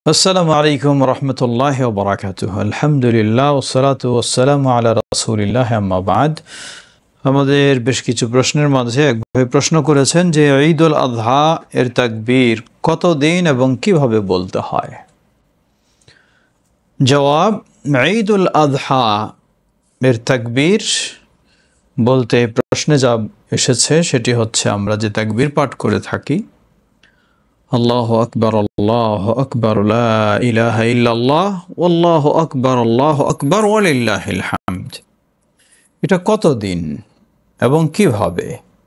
আসসালামু আলাইকুম রহমতুল্লাহি ওয়া বারাকাতুহু। আলহামদুলিল্লাহ ওয়াসসালাতু ওয়াসসালামু আলা রাসূলিল্লাহ, আম্মা বাদ। আমাদের বেশ কিছু প্রশ্নের মাঝে এক ভাই প্রশ্ন করেছেন যে ঈদুল আযহা এর তাকবীর কত দিন এবং কিভাবে বলতে হয়। জবাব, ঈদুল আযহা এর তাকবীর বলতে প্রশ্নে যা এসেছে সেটি হচ্ছে আমরা যে তাকবীর পাঠ করে থাকি, আল্লাহু আকবার লা ইলাহা ইল্লাল্লাহ ওয়াল্লাহু আকবার ওয়ালিল্লাহিল হামদ, এটা কতদিন এবং কিভাবে,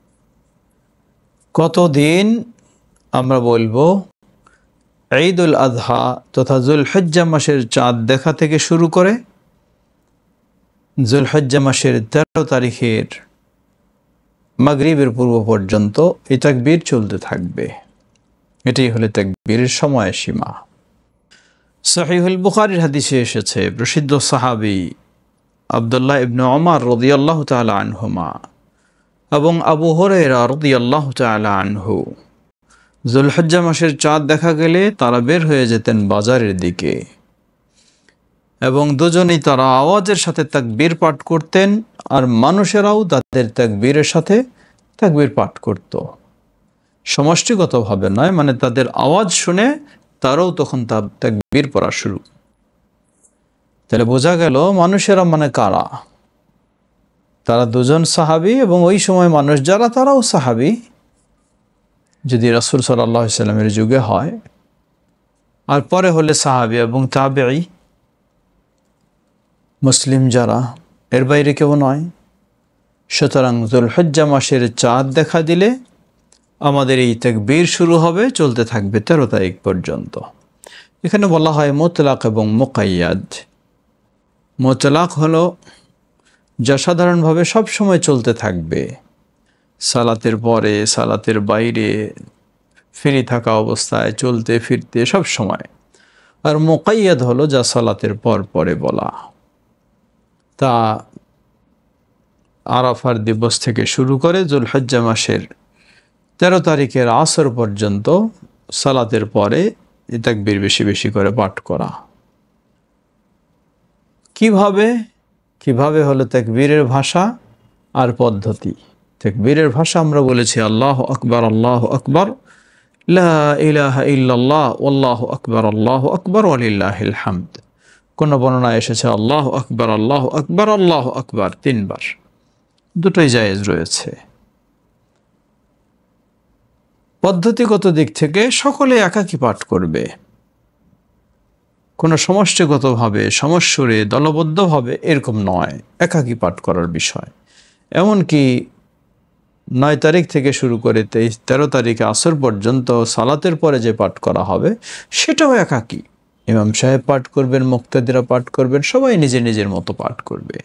কতদিন আমরা বলবো। ঈদুল আযহা তথা যুলহিজ্জা মাসের চাঁদ দেখা থেকে শুরু করে যুলহিজ্জা মাসের 13 তারিখের মাগরিবের পূর্ব পর্যন্ত এই তাকবীর চলতে থাকবে। এটাই হলো তাকবীরের সময়সীমা। সহিহুল বুখারীর হাদিসে এসেছে, প্রসিদ্ধ সাহাবী আব্দুল্লাহ ইবনে ওমর রাদিয়াল্লাহু তাআলা আনহুমা এবং আবু হুরায়রা রাদিয়াল্লাহু তাআলা আনহু যুলহিজ্জা মাসের চাঁদ দেখা গেলে তারা বের হয়ে যেতেন বাজারের দিকে এবং দুজনেই তারা আওয়াজের সাথে তাকবীর পাঠ করতেন আর মানুষেরাও তাদের তাকবীরের সাথে তাকবীর পাঠ করত। সমষ্টিগতভাবে নয়, মানে তাদের আওয়াজ শুনে তারাও তখন তাকবীর পড়া শুরু। তাহলে বোঝা গেল মানুষেরা মানে কারা, তারা দুজন সাহাবী এবং ওই সময় মানুষ যারা তারাও সাহাবী, যদি রাসূল সাল্লাল্লাহু আলাইহি সাল্লামের যুগে হয়, আর পরে হলে সাহাবী এবং তাবেঈ, মুসলিম যারা, এর বাইরে কেউ নয়। সুতরাং যুলহিজ্জা মাসের চাঁদ দেখা দিলে আমাদের এই তাকবীর শুরু হবে, চলতে থাকবে 13 তারিখ পর্যন্ত। এখানে বলা হয় মুতলাক এবং মুকাইয়াদ। মুতলাক হলো যা সাধারণভাবে সব সময় চলতে থাকবে, সালাতের পরে, সালাতের বাইরে, ফ্রি থাকা অবস্থায়, চলতে ফিরতে সব সময়। আর মুকাইয়াদ হলো যা সালাতের পর পরে বলা। তা আরাফার দিবস থেকে শুরু করে যুলহিজ্জা মাসের 13 তারিখের আসর পর্যন্ত সালাতের পরে এই তাকবীর বেশি বেশি করে পাঠ করা। কিভাবে হলো তাকবীরের ভাষা আর পদ্ধতি। তাকবীরের ভাষা আমরা বলেছি আল্লাহু আকবার লা ইলাহা ইল্লাল্লাহ ওয়াল্লাহু আকবার ওয়ালিল্লাহিল হামদ। কোন বর্ণনায় এসেছে আল্লাহু আকবার 3 বার, দুটোই জায়েজ রয়েছে। পদ্ধতিগত দিক থেকে সকলে একাকী পাঠ করবে, কোনো সমষ্টিগতভাবে, সমস্বরে, দলবদ্ধভাবে এরকম নয়, একাকী পাঠ করার বিষয়। এমনকি 9 তারিখ থেকে শুরু করে 13 তারিখে আসর পর্যন্ত সালাতের পরে যে পাঠ করা হবে সেটাও একাকী। ইমাম সাহেব পাঠ করবেন, মুক্তাদিরা পাঠ করবেন, সবাই নিজের নিজের মতো পাঠ করবে।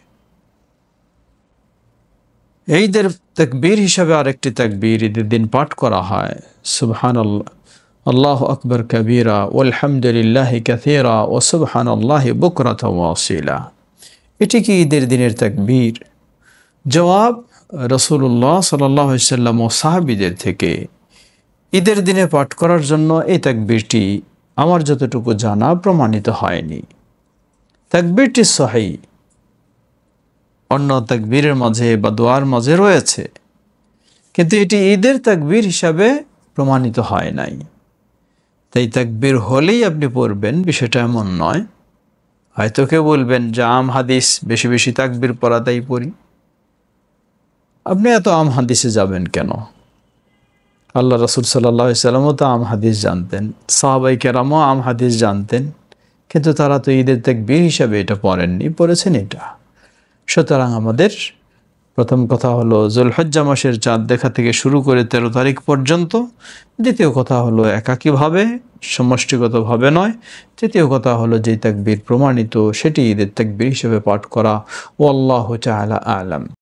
ঈদের তাকবীর হিসাবে আরেকটি তাকবীর ঈদের দিন পাঠ করা হয়, সুবহানাল্লাহ, আল্লাহু আকবার কাবীরা ওয়ালহামদুলিল্লাহি কাসীরা ওয়া সুবহানাল্লাহি বুকরাতাও ওয়া আসীলা। এটি কি ঈদের দিনের তাকবীর? জবাব, রাসূলুল্লাহ সাল্লাল্লাহু আলাইহি ওয়াসাল্লাম ও সাহাবীদের থেকে ঈদের দিনে পাঠ করার জন্য এই তাকবীরটি আমার যতটুকু জানা প্রমাণিত হয়নি। তাকবীরটি সহিহ, অন্য তাকবীরের মাঝে বা দোয়ার মাঝে রয়েছে, কিন্তু এটি ঈদের তাকবীর হিসাবে প্রমাণিত হয় নাই। তাই তাকবীর হলেই আপনি পড়বেন বিষয়টা এমন নয়। হয়তো কেউ বলবেন যে আম হাদিস, বেশি বেশি তাকবীর পড়া, তাই পড়ি। আপনি এত আম হাদিসে যাবেন কেন? আল্লাহ রাসূল সাল্লাল্লাহু আলাইহি ওয়াসাল্লামও তো আম হাদিস জানতেন, সাহাবায়ে কেরামও আম হাদিস জানতেন, কিন্তু তারা তো ঈদের তাকবীর হিসাবে এটা পড়েননি, পড়েছেন এটা। সুতরাং আমাদের প্রথম কথা হলো যুলহিজ্জা মাসের চাঁদ দেখা থেকে শুরু করে 13 তারিখ পর্যন্ত। দ্বিতীয় কথা হলো একাকীভাবে, সমষ্টিগতভাবে নয়। তৃতীয় কথা হলো যে তাকবীর প্রমাণিত সেটি ঈদের তাকবীর হিসেবে পাঠ করা। ওয়াল্লাহু তাআলা আ'লাম।